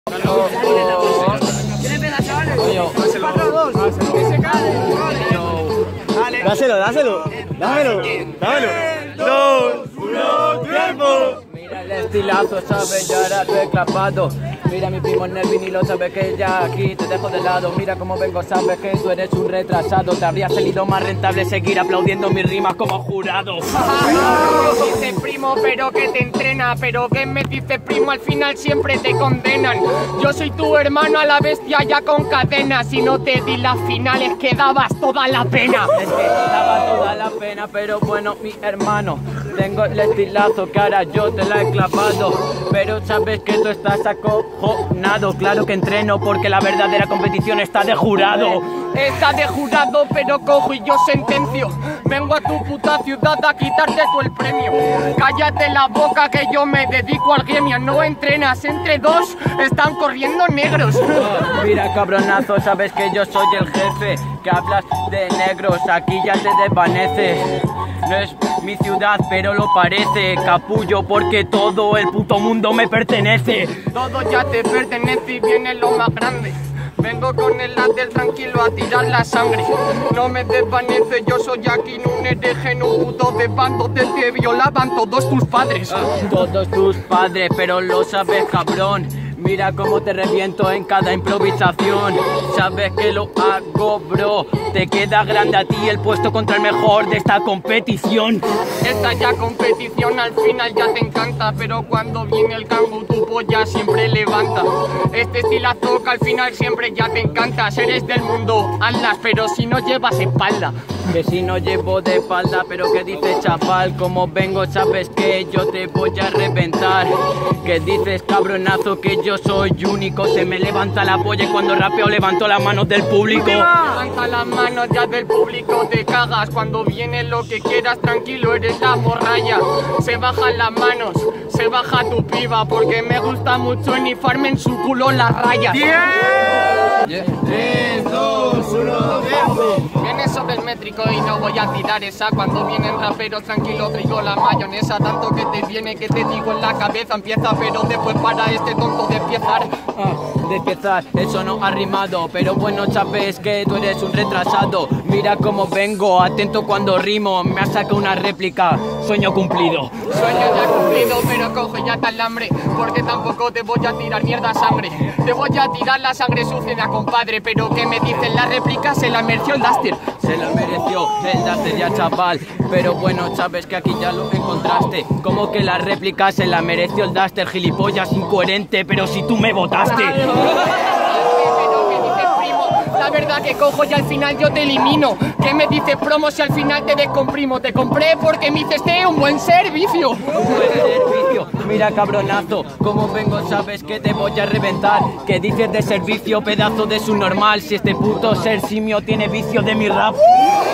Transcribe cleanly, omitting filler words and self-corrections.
Dáselo. Dámelo. 2, 1, tiempo. Mira el estilazo, sabes, ya ahora estoy clavado. Mira mi primo Nervin y lo sabes que ya aquí te dejo de lado. Mira cómo vengo, sabes que tú eres un retrasado. Te habría salido más rentable seguir aplaudiendo mis rimas como jurado. Me dice primo, pero que te entrena. Pero que me dice primo, al final siempre te condenan. Yo soy tu hermano a la bestia ya con cadenas. Si no te di las finales que dabas toda la pena. Es que daba toda la pena, pero bueno, mi hermano, tengo el estilazo que ahora yo te la he clavado. Pero sabes que tú estás acojonado. Claro que entreno porque la verdadera competición está de jurado. Está de jurado, pero cojo y yo sentencio. Vengo a tu puta ciudad a quitarte tú el premio. Cállate la boca que yo me dedico al gremio. No entrenas, entre dos están corriendo negros. Mira cabronazo, sabes que yo soy el jefe. Que hablas de negros, aquí ya te desvanece. No es mi ciudad, pero lo parece, capullo, porque todo el puto mundo me pertenece. Todo ya te pertenece y viene lo más grande. Vengo con el láser tranquilo a tirar la sangre. No me desvanece, yo soy aquí un hereje, no puto de bando del que violaban todos tus padres. Todos tus padres, pero lo sabes, cabrón. Mira cómo te reviento en cada improvisación. Sabes que lo hago, bro. Te queda grande a ti el puesto contra el mejor de esta competición. Esta ya competición al final ya te encanta, pero cuando viene el campo tu polla siempre levanta. Este estilazo que al final siempre ya te encanta. Eres del mundo, andas, pero si no llevas espalda. Que si no llevo de espalda, pero que dices chaval, como vengo sabes que yo te voy a reventar. Que dices cabronazo que yo soy único, se me levanta la polla y cuando rapeo levanto las manos del público. Levanta las manos ya del público, te cagas. Cuando viene lo que quieras, tranquilo, eres la morralla. Se bajan las manos, se baja tu piba, porque me gusta mucho enifarme en su culo las rayas. 3, 2, 1, tiempo. Viene sobre el métrico y no voy a tirar esa. Cuando vienen raperos tranquilo traigo la mayonesa. Tanto que te viene que te digo en la cabeza empieza, pero después para este tonto de empiezar. Despiezar, eso no ha rimado, pero bueno sabes que tú eres un retrasado. Mira cómo vengo, atento cuando rimo, me ha sacado una réplica, sueño cumplido. Sueño ya cumplido, pero coge ya tal hambre, porque tampoco te voy a tirar mierda sangre. Te voy a tirar la sangre sucia, compadre, pero que me dicen la réplica se la mereció el Duster. Se la mereció el Duster ya chaval, pero bueno sabes que aquí ya lo encontraste. Como que la réplica se la mereció el Duster, gilipollas incoherente, pero si tú me votaste. Pero me dices primo, la verdad que cojo y al final yo te elimino. ¿Qué me dices promo si al final te descomprimo? Te compré porque me hiciste un buen servicio. Un buen servicio, mira cabronazo, como vengo sabes que te voy a reventar. Que dices de servicio, pedazo de subnormal. Si este puto ser simio tiene vicio de mi rap.